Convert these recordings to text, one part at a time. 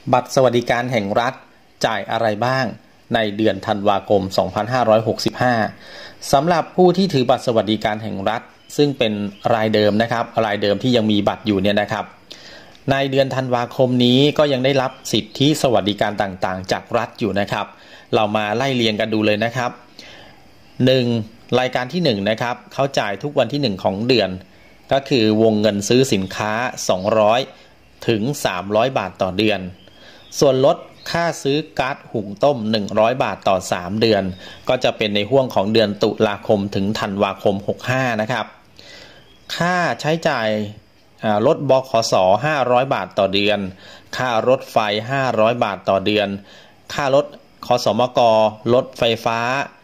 บัตรสวัสดิการแห่งรัฐจ่ายอะไรบ้างในเดือนธันวาคม 2565 สำหรับผู้ที่ถือบัตรสวัสดิการแห่งรัฐซึ่งเป็นรายเดิมนะครับรายเดิมที่ยังมีบัตรอยู่เนี่ยนะครับในเดือนธันวาคมนี้ก็ยังได้รับสิทธิสวัสดิการต่างๆจากรัฐอยู่นะครับเรามาไล่เรียงกันดูเลยนะครับ 1. รายการที่1นะครับเขาจ่ายทุกวันที่1ของเดือนก็คือวงเงินซื้อสินค้า200ถึง300บาทต่อเดือนส่วนลดค่าซื้อก๊าซหุงต้ม100บาทต่อ3เดือนก็จะเป็นในห่วงของเดือนตุลาคมถึงธันวาคม65นะครับค่าใช้จ่ายรถบขส500บาทต่อเดือนค่ารถไฟ500บาทต่อเดือนค่ารถคสมกรถไฟฟ้า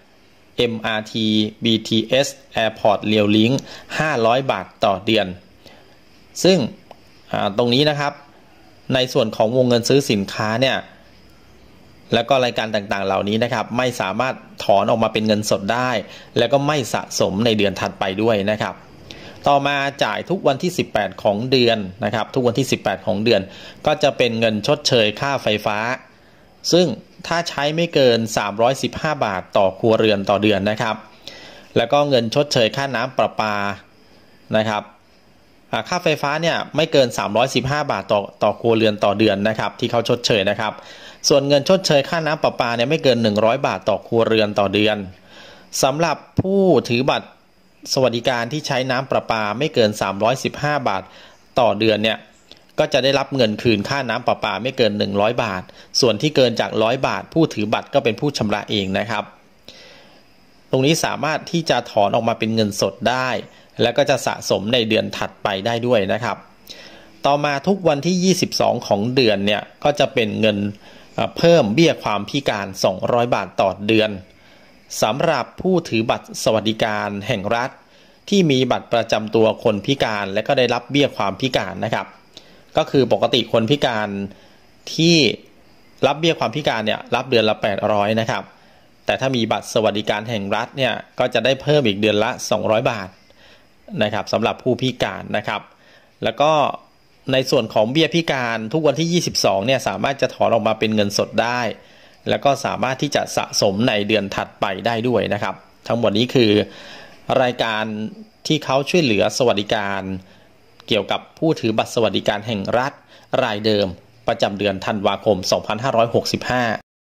MRT BTS Airport Rail Link 500บาทต่อเดือนซึ่งตรงนี้นะครับในส่วนของวงเงินซื้อสินค้าเนี่ยแล้วก็รายการต่างๆเหล่านี้นะครับไม่สามารถถอนออกมาเป็นเงินสดได้แล้วก็ไม่สะสมในเดือนถัดไปด้วยนะครับต่อมาจ่ายทุกวันที่18ของเดือนนะครับทุกวันที่18ของเดือนก็จะเป็นเงินชดเชยค่าไฟฟ้าซึ่งถ้าใช้ไม่เกิน315บาทต่อครัวเรือนต่อเดือนนะครับแล้วก็เงินชดเชยค่าน้ำประปานะครับค่าไฟฟ้าเนี่ยไม่เกิน315บาทต่อครัวเรือนต่อเดือนนะครับที่เขาชดเชยนะครับส่วนเงินชดเชยค่าน้ำประปาเนี่ยไม่เกิน100บาทต่อครัวเรือนต่อเดือนสำหรับผู้ถือบัตรสวัสดิการที่ใช้น้ำประปาไม่เกิน315บาทต่อเดือนเนี่ยก็จะได้รับเงินคืนค่าน้ำประปาไม่เกิน100บาทส่วนที่เกินจาก100บาทผู้ถือบัตรก็เป็นผู้ชำระเองนะครับตรงนี้สามารถที่จะถอนออกมาเป็นเงินสดได้แล้วก็จะสะสมในเดือนถัดไปได้ด้วยนะครับต่อมาทุกวันที่22ของเดือนเนี่ยก็จะเป็นเงินเพิ่มเบี้ยความพิการ200บาทต่อเดือนสำหรับผู้ถือบัตรสวัสดิการแห่งรัฐที่มีบัตรประจำตัวคนพิการและก็ได้รับเบี้ยความพิการนะครับก็คือปกติคนพิการที่รับเบี้ยความพิการเนี่ยรับเดือนละ800นะครับแต่ถ้ามีบัตรสวัสดิการแห่งรัฐเนี่ยก็จะได้เพิ่มอีกเดือนละ200บาทนะครับสำหรับผู้พิการนะครับแล้วก็ในส่วนของเบี้ยพิการทุกวันที่22เนี่ยสามารถจะถอนออกมาเป็นเงินสดได้แล้วก็สามารถที่จะสะสมในเดือนถัดไปได้ด้วยนะครับทั้งหมดนี้คือรายการที่เขาช่วยเหลือสวัสดิการเกี่ยวกับผู้ถือบัตรสวัสดิการแห่งรัฐรายเดิมประจำเดือนธันวาคม2565